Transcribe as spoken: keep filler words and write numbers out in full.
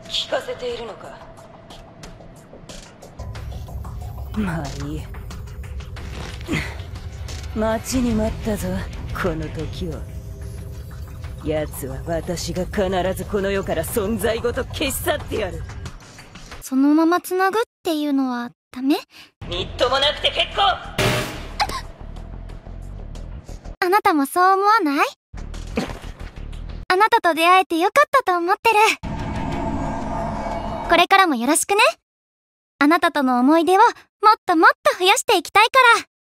聞かせているのか。まあいい。待ちに待ったぞ、この時を。奴は私が必ずこの世から存在ごと消し去ってやる。 そのまま繋ぐっていうのはダメ？ みっともなくて結構。 あなたもそう思わない？あなたと出会えてよかったと思ってる。これからもよろしくね。あなたとの思い出をもっともっと増やしていきたいから。